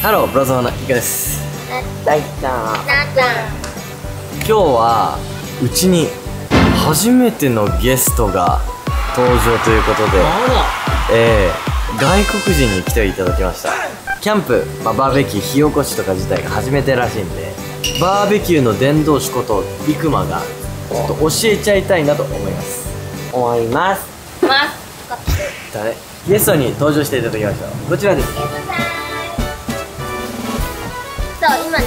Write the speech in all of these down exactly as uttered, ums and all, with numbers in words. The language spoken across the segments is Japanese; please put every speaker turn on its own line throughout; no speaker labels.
ハロー、ブラザーのイカです。
大ちゃん。
今日はうちに初めてのゲストが登場ということで、えー、外国人に来ていただきました。キャンプ、まあ、バーベキュー、火起こしとか自体が初めてらしいんで、バーベキューの伝道師ことイクマがちょっと教えちゃいたいなと思います
思います。
誰ゲストに登場していただきましょう。こちらです。
そう、今ね。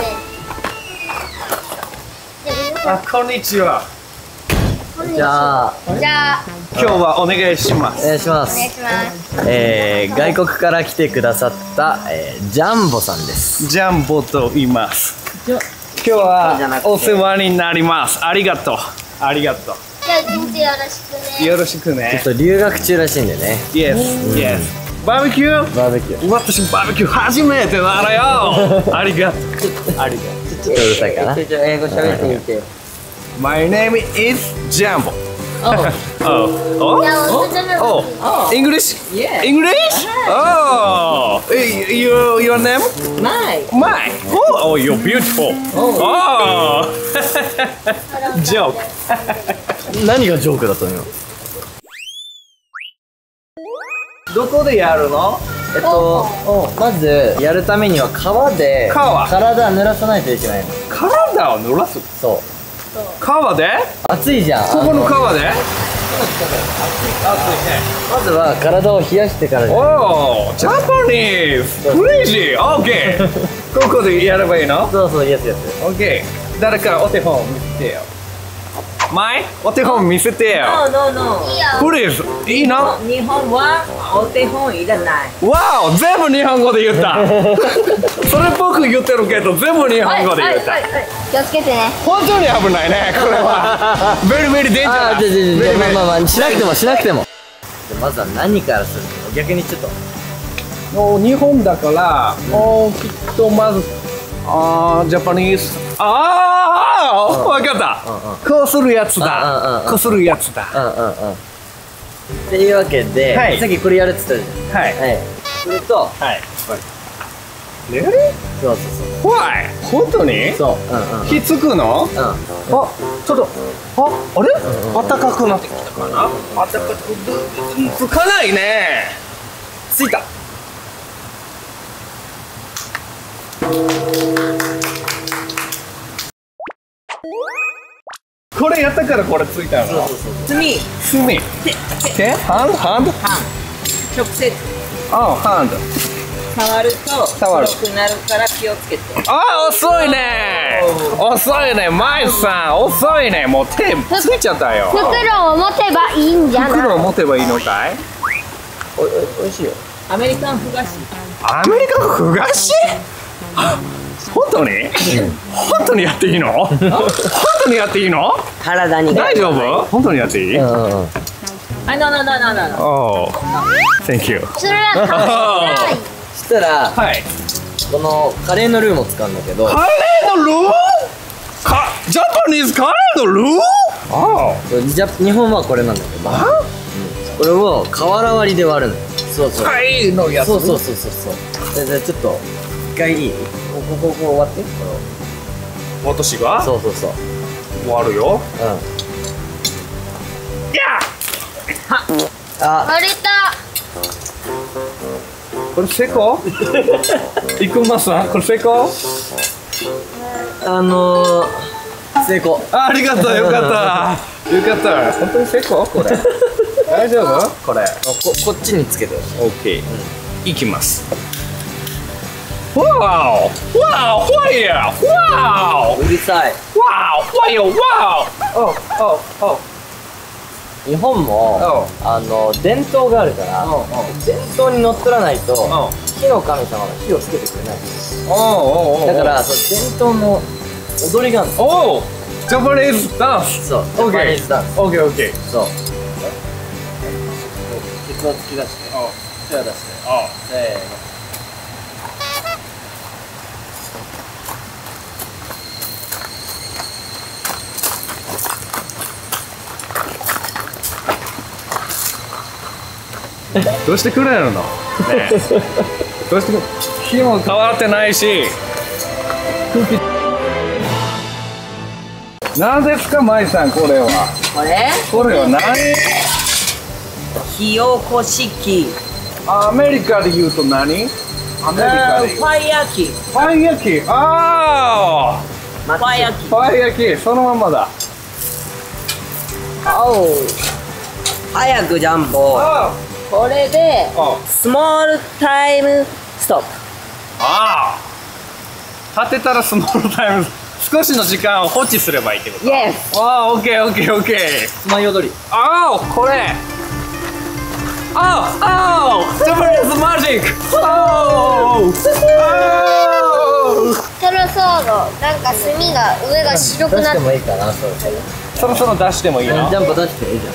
あ、こんにちは。
じゃあ
じゃあ
今日はお願いしま
お
す。
願いします。
お願いします。
えー、外国から来てくださった、えー、ジャンボさんです。
ジャンボと言います。今日はお世話になります。ありがとう。ありがとう。
じゃあ一日よろしくね。
よろしく
ちょっ
ね。
と留学中らしいんでね。
Yes, yes。バーベキュー？
バーベキュー。
私バーベキュー初めてなのよ。ありがとう。ありがとう。
ちょっとうるさいかな。
ちょちょ英語喋ってみてよ。
My name is Jumbo.
Oh,
Oh,
じゃあ
oh,
おすすめ
oh. English?
Yeah.
English? Oh, your your name?
my.
My. Oh, oh, you're beautiful. Oh. Joke.
何がジョークだったのよ。
どこでやるの？
えっと、まずやるためには川で
川
体濡らさないといけないの。
体を濡らす。
そう。
川で？
暑いじゃん。
ここの川で？
あのまずは体を冷やしてからじゃん。
おー、ジャパニーズ。クレイジー。オッケー。ここでやればいいの？
そうそう、やつやつ。
オッケー。誰かお手本見せてよ。マイ、お手本見せてよ。
No, no, no.
いいよ。
プリーズ。いいの？
日本はお手本いらない。
わお、全部日本語で言った。それっぽく言ってるけど、全部日本語で言った。
気をつけてね。
本当に危ないね、これは。ベリベリデンジャ
ああ、
ー。
じゃあじゃあじゃあ
ベリベリ
まあまあまあ、しなくてもしなくても。まずは何からするの？逆にちょっと。
もう日本だから、もうきっとまず、あー、ジャパニーズ。ああ、わかった。こうするやつだ。こうするやつだ。
うんうんうん。っていうわけで、
はい
さっきこれやるっつったじゃん。
はい。
はい。それと、
はい。レレ
そうそうそう。
怖い。本当に？
そう。うんうんうん。
ひっつくの？
うん。
あ、ちょっと、あ、あれ？暖かくなってきたかな？暖かく、つかないね。ついた。これやったからこれついたの？
そうそうそう。
炭、
炭。手？ハンド？ハンド？
半。直接
あ、ハンド。
触ると
触る
黒くなるから気をつけて。
あ、遅いね。遅いね、マイさん、遅いね。もう手ついちゃったよ。
袋を持てばいいんじゃない？
袋を持てばいいのかい？
おいおいしいよ。
アメリカンふ菓子。
アメリカのふ菓子？本当に？本当にやっていいの？本当にやっていいの？
体に
大丈夫？本当にやっていい？
うんうんうん。
あ、no, no, no, no, no, no.
Oh, thank you.
それは辛い。
そしたら、
はい。
このカレーのルーも使うんだけど、
カレーのルー？か、ジャパニーズカレーのルー？あ
じゃ日本はこれなんだけど、
あ。
これを瓦割りで割るの。そうそう。
カレーのやつ。
そうそうそうそうそう。で、じゃあちょっと一回いい？こここここ割って。こ
私が？
のそうそうそう。
終わるよ。
うん。
いや。
あ、
割れた。
これ成功？いくまさん、これ成功？
あのー、成功。
あ、ありがとう、よかった。よかった。本当に成功？これ。大丈夫？これ。
ここっちにつけてほしい。
オッケー。いきます。わお、わお、ファイヤー、わ
うるさい。
お、わお、ファイヤー、わお。お、お、お。
日本もあの伝統があるから伝統にのっとらないと火の神様が火をつけてくれないだからその伝統の踊りがあるんですよ。
おお、ジャパニーズダンス。
そう、ジャパニーズダンス。
オッケーオッケー。
そうケツを突き出して手を出してせーの。
どうしてくれるの？ねえ、どうしてくれ？ 日も変わってないし空気何ですか舞さんこれは
これ
これは何
火起こし器。
アメリカで言うと何アメリカで
ファイヤー機。
ファイヤー機ああ
ファイヤー機。
ファイヤー機そのままだ
おう。早くジャンボ。
あ
これで
あ
スモールタイムストップ。
ああ立てたらスモールタイム少しの時間を放置すればいいってこと
Yes。
ああオッケーオッケーオッケー
舞い踊り。
ああこれああああジャパニーズマジックああ
そろそろなんか炭が上が白くなって
出してもいいかな、そろそろ。
そろそろ出してもいいの
ジャンボ出していいじゃん。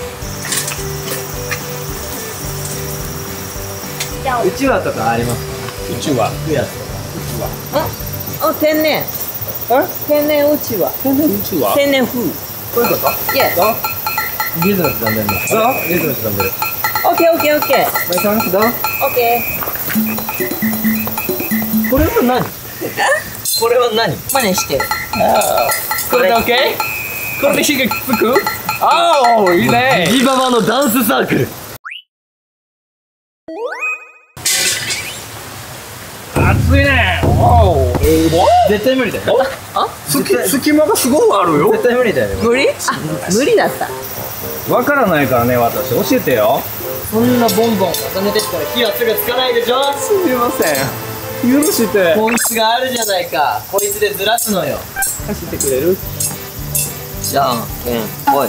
じゃあ
うちわとかありますか？
うちは
服やつとか。
あ、天然。
え
天然うちわ。
全然うちは
天然風。
こういうこと？
Yes。
あ
リズム刻んでるの。
あ
リズム刻んでる。
オッケーオッケーオッケー。
舞さん、どう？
オッケ
これは何？これは何？
ー。真似して。
これで OK？ これで火がつくああいいね
ジババのダンスサークル。
熱いねおお
絶対無理だよ。
隙隙間がすごいあるよ
絶対無理だよね。
無理？あ、無理だった。
わからないからね私教えてよ
そんなボンボン重ねてったら火はすぐつかないでしょ。
すみません許して
こいつがあるじゃないか。こいつでずらすのよ。
貸してくれる
じゃんけんぽい。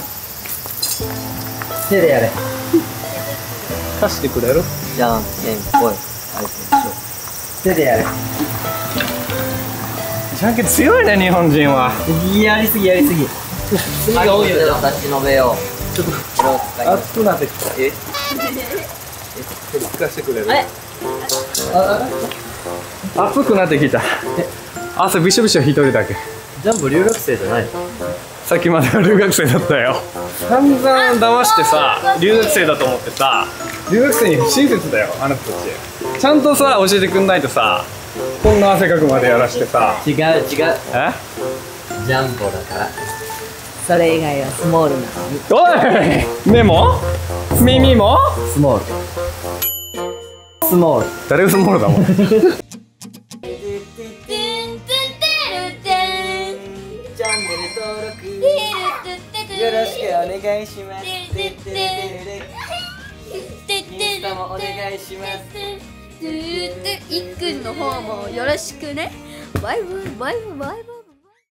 手でやれ。
貸してくれる
じゃんけんぽい。相手でしょ。手でやれ。
じゃんけん強いね日本人は
やりすぎやりすぎ。炭が多いよね。立ち延べよう。ちょっとこれを使います。
熱くなってきた
え？
貸してくれる
あれ？
熱くなってきた汗びしょびしょ一人だけ
ジャンボ留学生じゃないの？
さっきまでは留学生だったよ散々騙してさ留学生だと思ってさ留学生に不親切だよあなたたちちゃんとさ教えてくんないとさこんな汗かくまでやらしてさ
違う違う。
え
ジャンボだから。
それ以外はスモールなの。
おい目も耳も
スモール。スモール。
誰がスモールだもん
てんてんてるてん
チャンネル登録
てるてる
よろしくお願いします。
てるてるてる
インスタもお願いします。
てるてるいっくんの方もよろしくねバイバイバイバイバイバイ